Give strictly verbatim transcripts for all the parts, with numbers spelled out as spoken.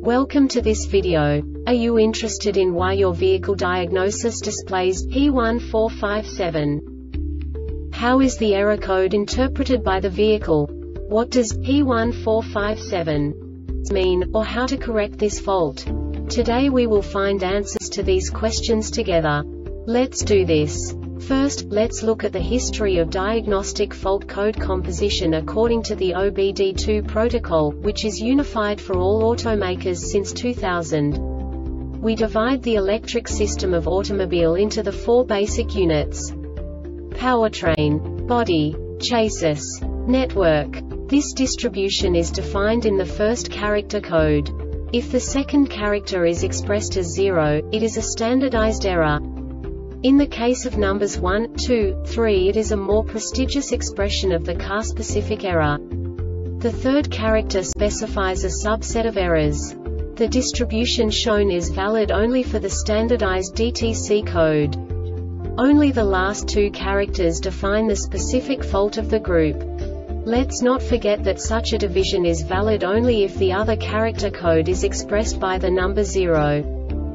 Welcome to this video. Are you interested in why your vehicle diagnosis displays P one four five seven? How is the error code interpreted by the vehicle? What does P one four five seven mean, or how to correct this fault? Today we will find answers to these questions together. Let's do this. First, let's look at the history of diagnostic fault code composition according to the O B D two protocol, which is unified for all automakers since two thousand. We divide the electric system of automobile into the four basic units: powertrain, body, chassis, network. This distribution is defined in the first character code. If the second character is expressed as zero, it is a standardized error. In the case of numbers one, two, three, it is a more prestigious expression of the car-specific error. The third character specifies a subset of errors. The distribution shown is valid only for the standardized D T C code. Only the last two characters define the specific fault of the group. Let's not forget that such a division is valid only if the other character code is expressed by the number zero.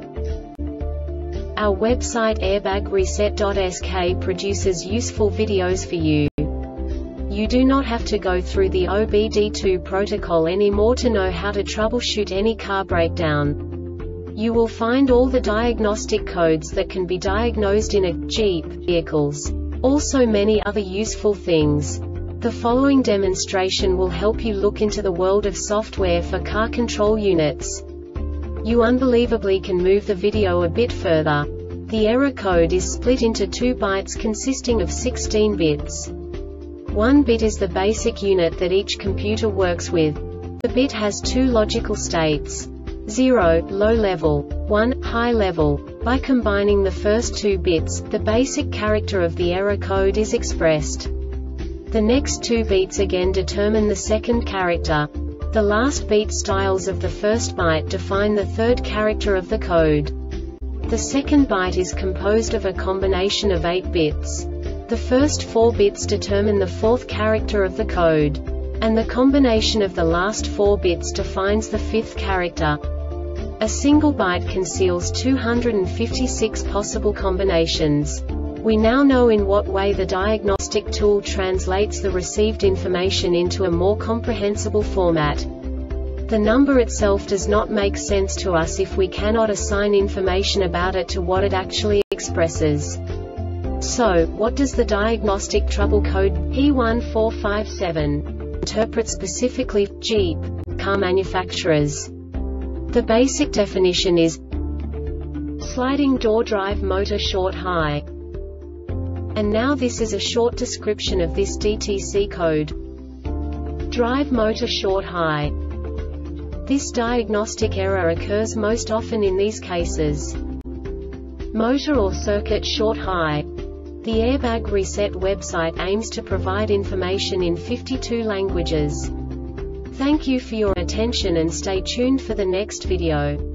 Our website airbag reset dot S K produces useful videos for you. You do not have to go through the O B D two protocol anymore to know how to troubleshoot any car breakdown. You will find all the diagnostic codes that can be diagnosed in a Jeep vehicles. Also many other useful things. The following demonstration will help you look into the world of software for car control units. You unbelievably can move the video a bit further. The error code is split into two bytes consisting of sixteen bits. One bit is the basic unit that each computer works with. The bit has two logical states: zero, low level, one, high level. By combining the first two bits, the basic character of the error code is expressed. The next two beats again determine the second character. The last beat styles of the first byte define the third character of the code. The second byte is composed of a combination of eight bits. The first four bits determine the fourth character of the code. And the combination of the last four bits defines the fifth character. A single byte conceals two hundred fifty-six possible combinations. We now know in what way the diagnostic tool translates the received information into a more comprehensible format. The number itself does not make sense to us if we cannot assign information about it to what it actually expresses. So, what does the diagnostic trouble code P one four five seven interpret specifically for Jeep car manufacturers? The basic definition is sliding door drive motor short high. And now this is a short description of this D T C code. Drive motor short high. This diagnostic error occurs most often in these cases: motor or circuit short high. The Airbag Reset website aims to provide information in fifty-two languages. Thank you for your attention and stay tuned for the next video.